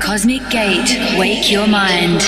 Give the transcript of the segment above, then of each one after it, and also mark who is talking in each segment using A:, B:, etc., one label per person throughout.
A: Cosmic Gate, wake your mind.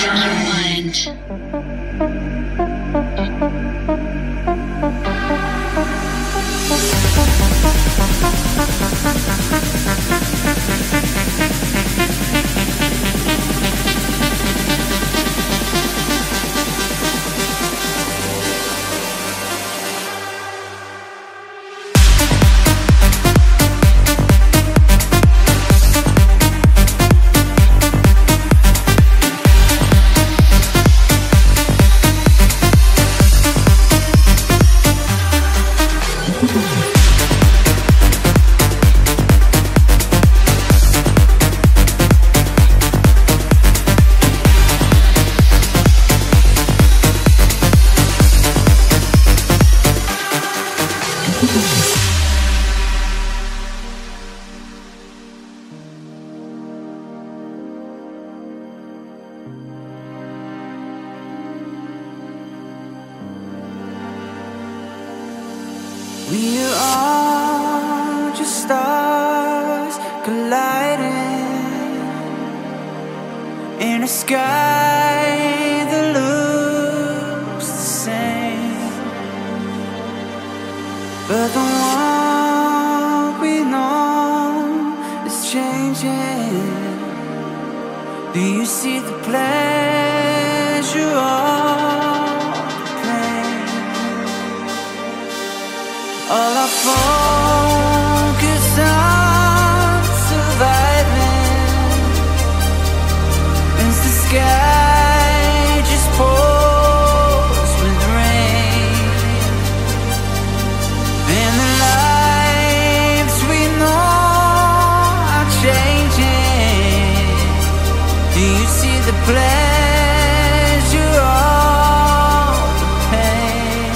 B: We are all just stars colliding in a sky that looks the same, but the one we know is changing. Do you see the pleasure of the pain? All our focus on surviving as the sky just pours with rain, and the lives we know are changing. Do you see the pleasure of the pain?